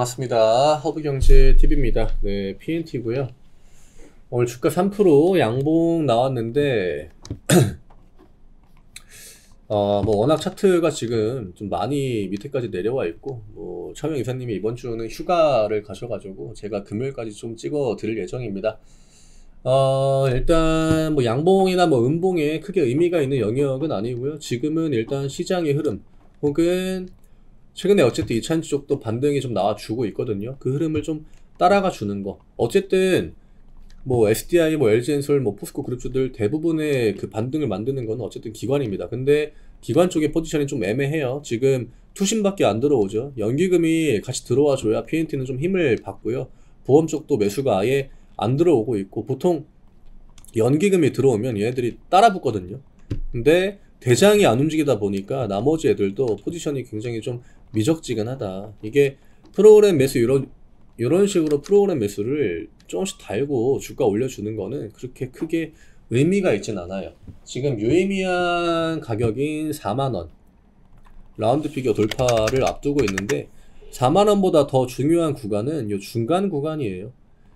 반갑습니다. 허브경제TV입니다. 네, PNT고요. 오늘 주가 3% 양봉 나왔는데 뭐 워낙 차트가 지금 좀 많이 밑에까지 내려와 있고, 뭐 차명 이사님이 이번 주는 휴가를 가셔가지고 제가 금요일까지 좀 찍어 드릴 예정입니다. 일단 뭐 양봉이나 뭐 음봉에 크게 의미가 있는 영역은 아니고요. 지금은 일단 시장의 흐름 혹은 최근에 어쨌든 2차전지 쪽도 반등이 좀 나와주고 있거든요. 그 흐름을 좀 따라가 주는 거. 어쨌든 뭐 SDI, 뭐 LG엔솔, 뭐 포스코 그룹주들 대부분의 그 반등을 만드는 건 어쨌든 기관입니다. 근데 기관 쪽의 포지션이 좀 애매해요. 지금 투심밖에 안 들어오죠. 연기금이 같이 들어와 줘야 PNT는 좀 힘을 받고요. 보험 쪽도 매수가 아예 안 들어오고 있고, 보통 연기금이 들어오면 얘네들이 따라 붙거든요. 근데 대장이 안 움직이다 보니까 나머지 애들도 포지션이 굉장히 좀 미적지근하다. 이게 프로그램 매수 이런 식으로 프로그램 매수를 조금씩 달고 주가 올려주는 거는 그렇게 크게 의미가 있진 않아요. 지금 유의미한 가격인 4만원 라운드 피겨 돌파를 앞두고 있는데, 4만원보다 더 중요한 구간은 이 중간 구간이에요.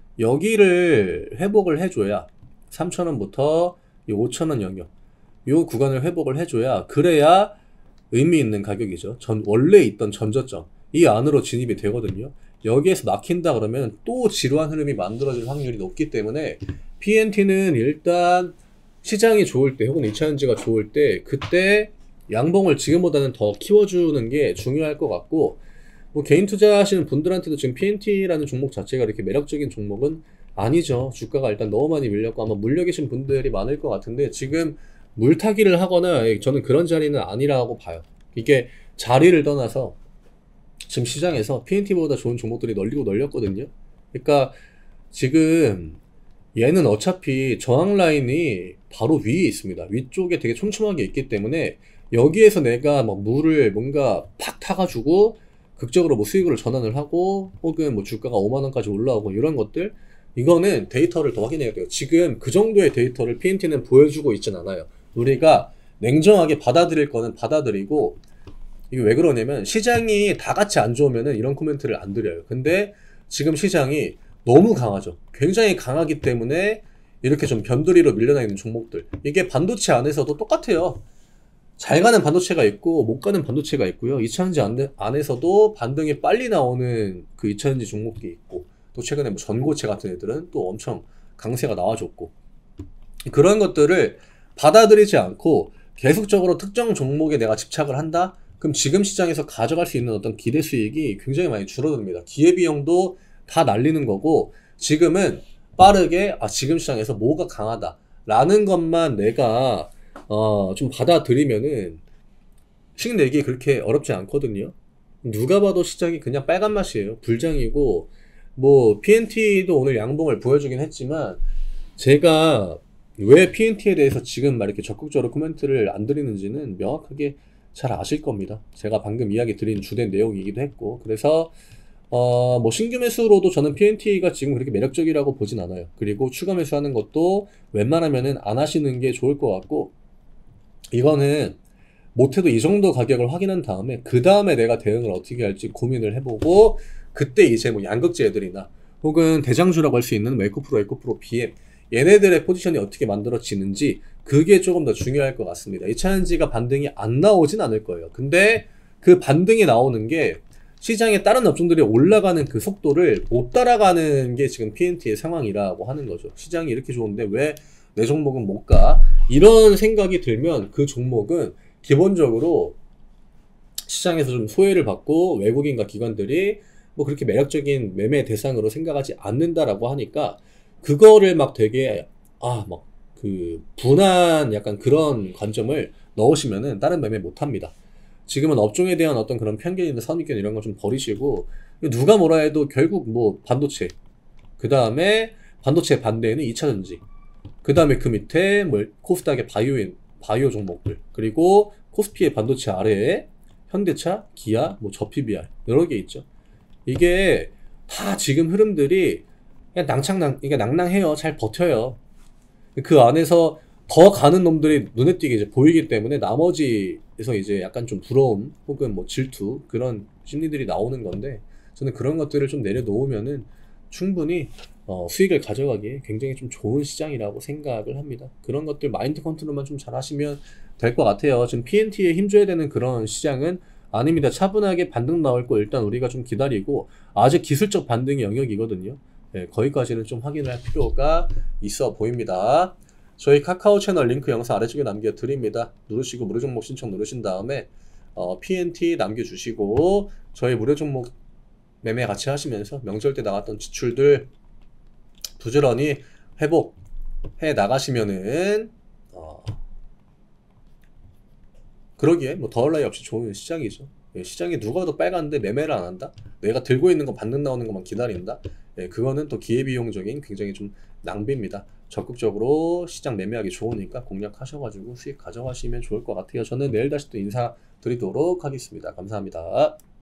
여기를 회복을 해줘야 3,000원부터 이 5,000원 영역, 이 구간을 회복을 해줘야, 그래야 의미 있는 가격이죠. 원래 있던 전저점 이 안으로 진입이 되거든요. 여기에서 막힌다 그러면 또 지루한 흐름이 만들어질 확률이 높기 때문에 PNT는 일단 시장이 좋을 때 혹은 2차전지가 좋을 때, 그때 양봉을 지금보다는 더 키워주는 게 중요할 것 같고, 뭐 개인 투자하시는 분들한테도 지금 PNT라는 종목 자체가 이렇게 매력적인 종목은 아니죠. 주가가 일단 너무 많이 밀렸고 아마 물려 계신 분들이 많을 것 같은데, 지금 물타기를 하거나 저는 그런 자리는 아니라고 봐요. 이게 자리를 떠나서 지금 시장에서 PNT보다 좋은 종목들이 널리고 널렸거든요. 그러니까 지금 얘는 어차피 저항 라인이 바로 위에 있습니다. 위쪽에 되게 촘촘하게 있기 때문에 여기에서 내가 막 물을 뭔가 팍 타가지고 극적으로 뭐 수익을 전환을 하고 혹은 뭐 주가가 5만원까지 올라오고 이런 것들, 이거는 데이터를 더 확인해야 돼요. 지금 그 정도의 데이터를 PNT는 보여주고 있진 않아요. 우리가 냉정하게 받아들일 거는 받아들이고, 이게 왜 그러냐면 시장이 다 같이 안 좋으면은 이런 코멘트를 안 드려요. 근데 지금 시장이 너무 강하죠. 굉장히 강하기 때문에 이렇게 좀 변두리로 밀려나 있는 종목들, 이게 반도체 안에서도 똑같아요. 잘 가는 반도체가 있고 못 가는 반도체가 있고요. 2차전지 안에서도 반등이 빨리 나오는 그 2차전지 종목이 있고, 또 최근에 뭐 전고체 같은 애들은 또 엄청 강세가 나와줬고, 그런 것들을 받아들이지 않고 계속적으로 특정 종목에 내가 집착을 한다? 그럼 지금 시장에서 가져갈 수 있는 어떤 기대 수익이 굉장히 많이 줄어듭니다. 기회비용도 다 날리는 거고, 지금은 빠르게 지금 시장에서 뭐가 강하다 라는 것만 내가 좀 받아들이면은 수익 내기 그렇게 어렵지 않거든요. 누가 봐도 시장이 그냥 빨간 맛이에요. 불장이고, 뭐 PNT도 오늘 양봉을 보여주긴 했지만, 제가 왜 PNT에 대해서 지금 막 이렇게 적극적으로 코멘트를 안 드리는지는 명확하게 잘 아실 겁니다. 제가 방금 이야기 드린 주된 내용이기도 했고, 그래서 뭐 신규 매수로도 저는 PNT가 지금 그렇게 매력적이라고 보진 않아요. 그리고 추가 매수하는 것도 웬만하면은 안 하시는 게 좋을 것 같고, 이거는 못해도 이 정도 가격을 확인한 다음에 그 다음에 내가 대응을 어떻게 할지 고민을 해보고, 그때 이제 뭐 양극재 애들이나 혹은 대장주라고 할 수 있는 뭐 에코프로, BM 얘네들의 포지션이 어떻게 만들어지는지, 그게 조금 더 중요할 것 같습니다. 2차전지가 반등이 안 나오진 않을 거예요. 근데 그 반등이 나오는 게 시장의 다른 업종들이 올라가는 그 속도를 못 따라가는 게 지금 PNT의 상황이라고 하는 거죠. 시장이 이렇게 좋은데 왜 내 종목은 못 가? 이런 생각이 들면 그 종목은 기본적으로 시장에서 좀 소외를 받고 외국인과 기관들이 뭐 그렇게 매력적인 매매 대상으로 생각하지 않는다라고 하니까, 그거를 막 되게 막 그 분한 약간 그런 관점을 넣으시면은 다른 매매 못 합니다. 지금은 업종에 대한 어떤 그런 편견이나 선입견 이런 거 좀 버리시고, 누가 뭐라 해도 결국 뭐 반도체, 그 다음에 반도체 반대에는 2차전지, 그 다음에 그 밑에 뭐 코스닥의 바이오 종목들, 그리고 코스피의 반도체 아래에 현대차, 기아, 뭐 저PBR 여러 개 있죠. 이게 다 지금 흐름들이 그냥 이게 낭낭해요. 잘 버텨요. 그 안에서 더 가는 놈들이 눈에 띄게 이제 보이기 때문에 나머지에서 이제 약간 좀 부러움 혹은 뭐 질투, 그런 심리들이 나오는 건데, 저는 그런 것들을 좀 내려놓으면은 충분히 수익을 가져가기에 굉장히 좀 좋은 시장이라고 생각을 합니다. 그런 것들 마인드 컨트롤만 좀 잘 하시면 될 것 같아요. 지금 PNT에 힘줘야 되는 그런 시장은 아닙니다. 차분하게 반등 나올 거 일단 우리가 좀 기다리고, 아직 기술적 반등의 영역이거든요. 네, 거기까지는 좀 확인을 할 필요가 있어 보입니다. 저희 카카오 채널 링크 영상 아래쪽에 남겨드립니다. 누르시고 무료 종목 신청 누르신 다음에 PNT 남겨주시고, 저희 무료 종목 매매 같이 하시면서 명절 때 나갔던 지출들 부지런히 회복해 나가시면은 그러기에 뭐 더할 나위 없이 좋은 시장이죠. 예, 시장이 누가 더 빨간데 매매를 안 한다? 내가 들고 있는 거 반등 나오는 것만 기다린다? 예, 그거는 또 기회비용적인 굉장히 좀 낭비입니다. 적극적으로 시장 매매하기 좋으니까 공략하셔가지고 수익 가져가시면 좋을 것 같아요. 저는 내일 다시 또 인사드리도록 하겠습니다. 감사합니다.